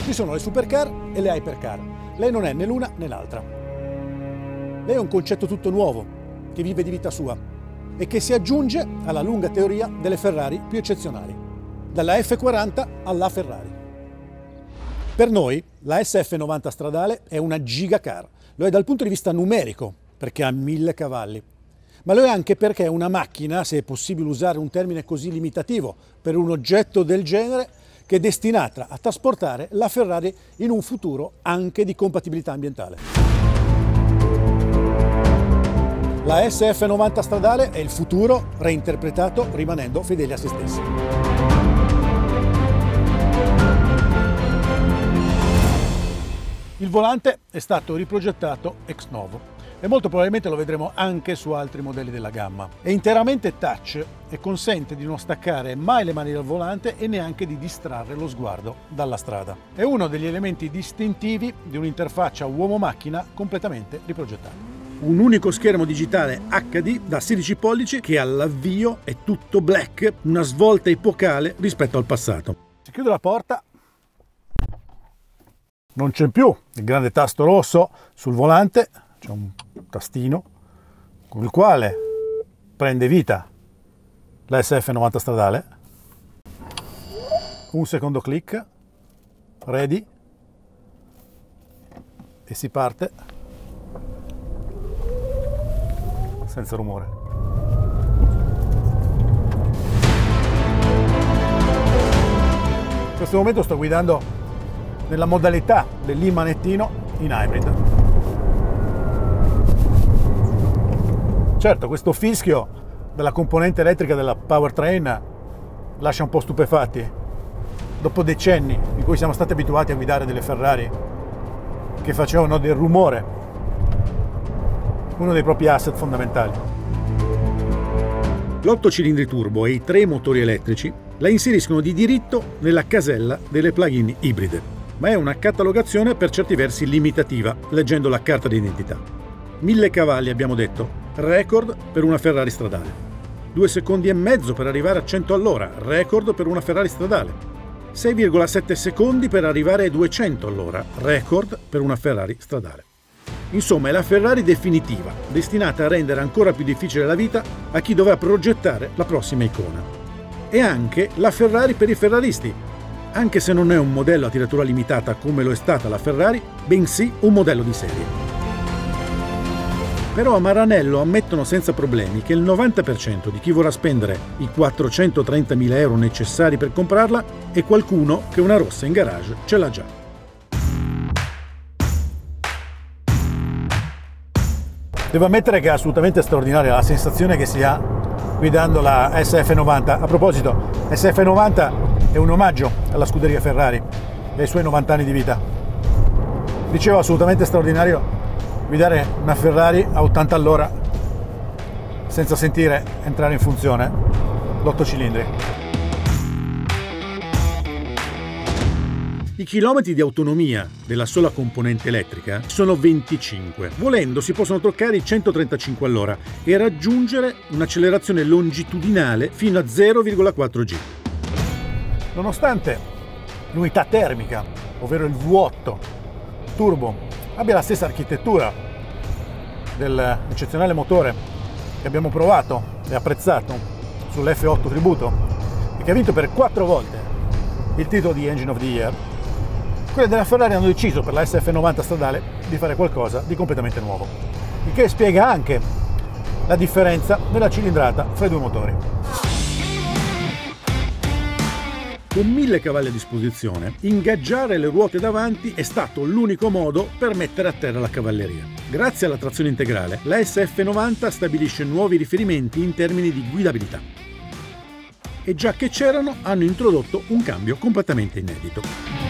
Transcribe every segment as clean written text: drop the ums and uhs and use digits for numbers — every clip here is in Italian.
Ci sono le supercar e le hypercar. Lei non è né l'una né l'altra. Lei è un concetto tutto nuovo, che vive di vita sua e che si aggiunge alla lunga teoria delle Ferrari più eccezionali, dalla F40 alla Ferrari. Per noi la SF90 stradale è una gigacar. Lo è dal punto di vista numerico, perché ha 1000 cavalli. Ma lo è anche perché è una macchina, se è possibile usare un termine così limitativo per un oggetto del genere, che è destinata a trasportare la Ferrari in un futuro anche di compatibilità ambientale. La SF90 stradale è il futuro reinterpretato rimanendo fedeli a se stessi. Il volante è stato riprogettato ex novo e molto probabilmente lo vedremo anche su altri modelli della gamma. È interamente touch e consente di non staccare mai le mani dal volante e neanche di distrarre lo sguardo dalla strada. È uno degli elementi distintivi di un'interfaccia uomo-macchina completamente riprogettata. Un unico schermo digitale HD da 16 pollici che all'avvio è tutto black, una svolta epocale rispetto al passato. Si chiude la porta. Non c'è più il grande tasto rosso sul volante, c'è un tastino con il quale prende vita la SF90 stradale. Un secondo clic, ready, e si parte senza rumore. In questo momento sto guidando nella modalità dell'e-manettino in hybrid. Certo, questo fischio della componente elettrica della powertrain lascia un po' stupefatti. Dopo decenni in cui siamo stati abituati a guidare delle Ferrari che facevano del rumore, uno dei propri asset fondamentali. L'8 cilindri turbo e i 3 motori elettrici la inseriscono di diritto nella casella delle plug-in ibride, ma è una catalogazione per certi versi limitativa, leggendo la carta d'identità. 1000 cavalli abbiamo detto, record per una Ferrari stradale. 2 secondi e mezzo per arrivare a 100 all'ora, record per una Ferrari stradale. 6,7 secondi per arrivare ai 200 all'ora, record per una Ferrari stradale. Insomma, è la Ferrari definitiva, destinata a rendere ancora più difficile la vita a chi dovrà progettare la prossima icona. E anche la Ferrari per i ferraristi, anche se non è un modello a tiratura limitata come lo è stata la Ferrari, bensì un modello di serie. Però a Maranello ammettono senza problemi che il 90% di chi vorrà spendere i 430.000 euro necessari per comprarla è qualcuno che una rossa in garage ce l'ha già. Devo ammettere che è assolutamente straordinaria la sensazione che si ha guidando la SF90. A proposito, SF90 è un omaggio alla scuderia Ferrari e ai suoi 90 anni di vita. Dicevo, assolutamente straordinario guidare una Ferrari a 80 all'ora senza sentire entrare in funzione l'8 cilindri. I chilometri di autonomia della sola componente elettrica sono 25. Volendo si possono toccare i 135 all'ora e raggiungere un'accelerazione longitudinale fino a 0,4 G. Nonostante l'unità termica, ovvero il V8 turbo, abbia la stessa architettura dell'eccezionale motore che abbiamo provato e apprezzato sull'F8 Tributo e che ha vinto per 4 volte il titolo di Engine of the Year, quelle della Ferrari hanno deciso per la SF90 stradale di fare qualcosa di completamente nuovo, il che spiega anche la differenza nella cilindrata fra i due motori. Con 1000 cavalli a disposizione, ingaggiare le ruote davanti è stato l'unico modo per mettere a terra la cavalleria. Grazie alla trazione integrale, la SF90 stabilisce nuovi riferimenti in termini di guidabilità. E già che c'erano, hanno introdotto un cambio completamente inedito.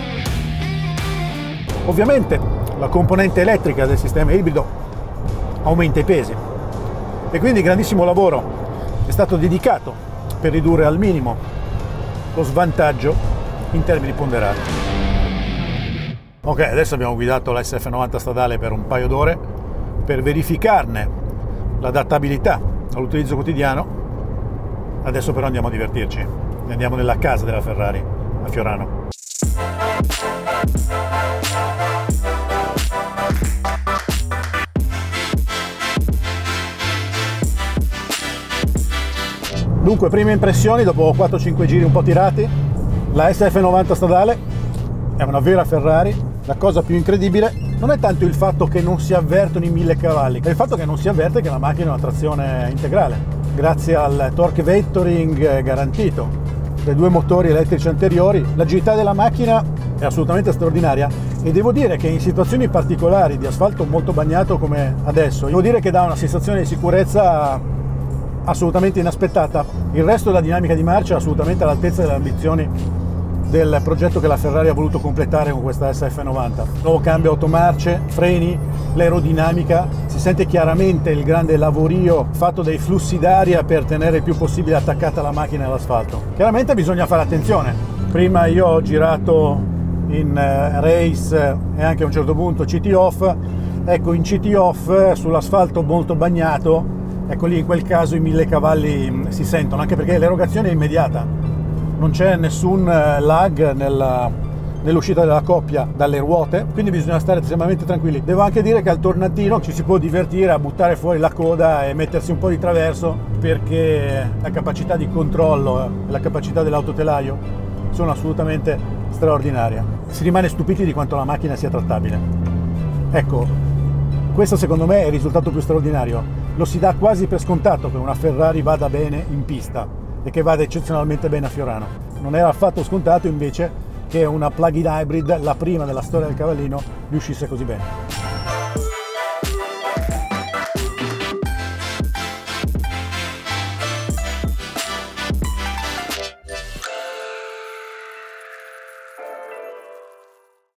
Ovviamente, la componente elettrica del sistema ibrido aumenta i pesi e quindi grandissimo lavoro è stato dedicato per ridurre al minimo lo svantaggio in termini ponderati. Ok, adesso abbiamo guidato la SF90 stradale per un paio d'ore per verificarne l'adattabilità all'utilizzo quotidiano. Adesso però andiamo a divertirci. Andiamo nella casa della Ferrari a Fiorano. Dunque, prime impressioni dopo 4-5 giri un po' tirati. La SF90 stradale è una vera Ferrari. La cosa più incredibile non è tanto il fatto che non si avvertono i 1000 cavalli, è il fatto che non si avverte che la macchina è una trazione integrale, grazie al torque vectoring garantito dai due motori elettrici anteriori. L'agilità della macchina è assolutamente straordinaria e devo dire che in situazioni particolari di asfalto molto bagnato come adesso, devo dire che dà una sensazione di sicurezza assolutamente inaspettata. Il resto della dinamica di marcia è assolutamente all'altezza delle ambizioni del progetto che la Ferrari ha voluto completare con questa SF90. Nuovo cambio automarce, freni, l'aerodinamica, si sente chiaramente il grande lavorio fatto dai flussi d'aria per tenere il più possibile attaccata la macchina all'asfalto. Chiaramente bisogna fare attenzione. Prima io ho girato in race e anche a un certo punto CT off. Ecco, in CT off sull'asfalto molto bagnato, ecco lì in quel caso i 1000 cavalli si sentono, anche perché l'erogazione è immediata, non c'è nessun lag nell'uscita della coppia dalle ruote, quindi bisogna stare estremamente tranquilli. Devo anche dire che al tornantino ci si può divertire a buttare fuori la coda e mettersi un po' di traverso, perché la capacità di controllo e la capacità dell'autotelaio sono assolutamente straordinarie. Si rimane stupiti di quanto la macchina sia trattabile. Ecco, questo secondo me è il risultato più straordinario. Lo si dà quasi per scontato che una Ferrari vada bene in pista e che vada eccezionalmente bene a Fiorano. Non era affatto scontato invece che una plug-in hybrid, la prima della storia del cavallino, riuscisse così bene.